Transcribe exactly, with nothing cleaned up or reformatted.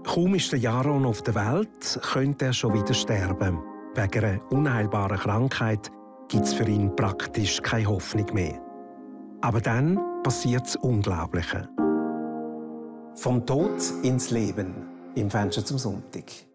Kaum ist der Jaron auf der Welt, könnte er schon wieder sterben. Wegen einer unheilbaren Krankheit gibt es für ihn praktisch keine Hoffnung mehr. Aber dann passiert das Unglaubliche. Vom Tod ins Leben im Fenster zum Sonntag.